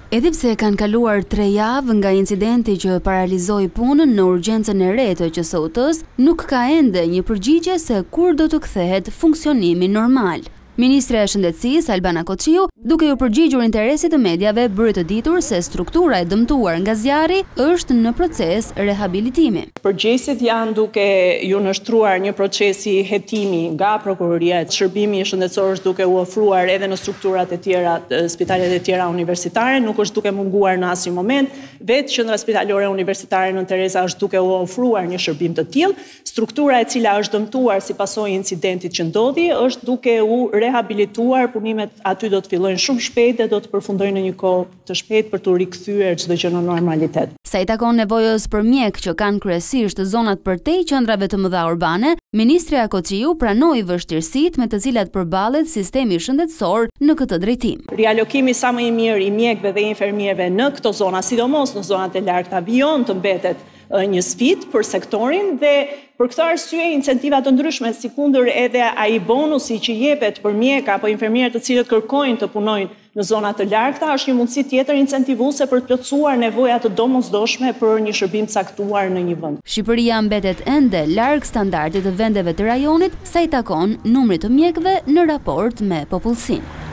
Edhe pse kanë kaluar 3 javë nga incidenti që paralizoi punën në urgjencën e re të QSOT-s, nuk ka ende një përgjigje se kur do të kthehet funksionimi normal. Ministre e Shëndetësisë Albana Koçiu, duke ju përgjigjur interesit të mediave, bëri të ditur se struktura e dëmtuar nga zjarri është në proces rehabilitimi. Përgjegjësit janë duke ju nështruar një procesi hetimi nga prokuroria. Shërbimi shëndetësor është duke u ofruar edhe në strukturat e tjera, spitalet e tjera universitare, nuk është duke munguar në asnjë moment. Vetë Qendra Spitalore Universitare në Tereza është duke u ofruar një shërbim të tillë. Struktura e cila është dëmtuar si pasojë e incidentit që ndodhi është duke u rehabilituar, punimet aty do të fillojnë shumë shpejt dhe do të përfundojnë në një kohë të shpejtë për të rikthyer çdo gjë në normalitet. Sa i takon nevojës për mjek që kanë kryesisht zonat përtej qendrave të mëdha urbane, Ministre Koçiu pranoi vështirësitë me të cilat përballet sistemi shëndetësor në këtë drejtim. Rialokimi sa më i mirë i mjekëve dhe infermierëve në këto zona, sidomos në zonat e largta, vijon të mbetet një sfidë për sektorin dhe për këtë arsye incentivat të ndryshme, sikundër edhe ai bonusi që jepet për mjeka apo infermierë të cilët kërkojnë të punojnë në zona të largta, është një mundësi tjetër incentivuese për të plotësuar nevojat të domosdoshme për një shërbim caktuar në një vend. Shqipëria mbetet ende larg standardit të vendeve të rajonit sa i takon numrit të mjekëve në raport me popullsinë.